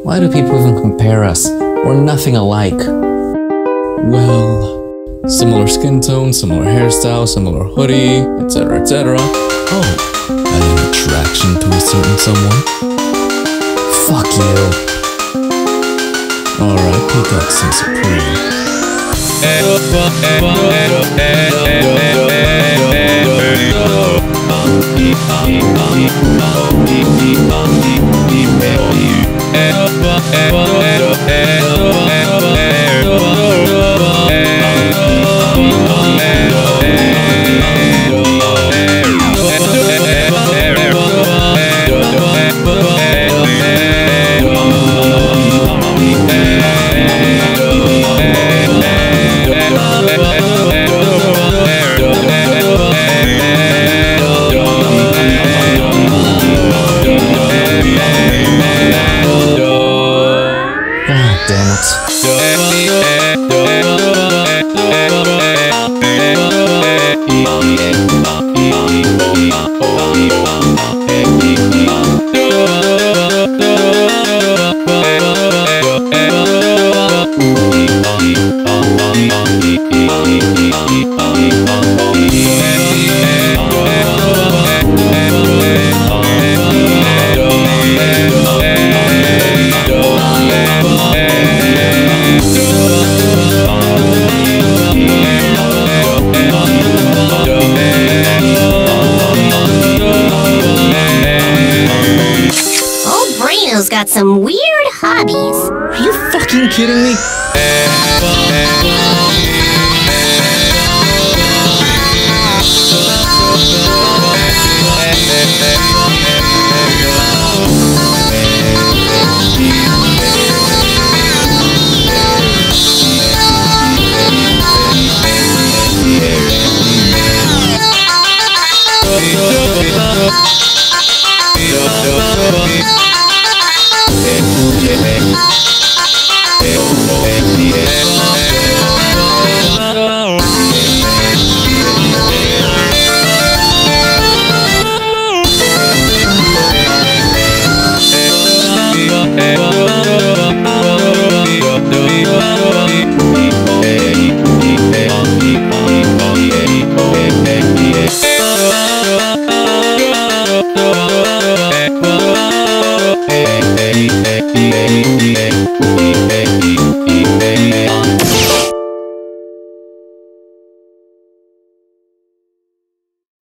Why do people even compare us? We're nothing alike. Well, similar skin tone, similar hairstyle, similar hoodie, etc, etc. Oh, an attraction to a certain someone? Fuck you. Alright, Peacock Simp Supreme. Got some weird hobbies. Are you fucking kidding me?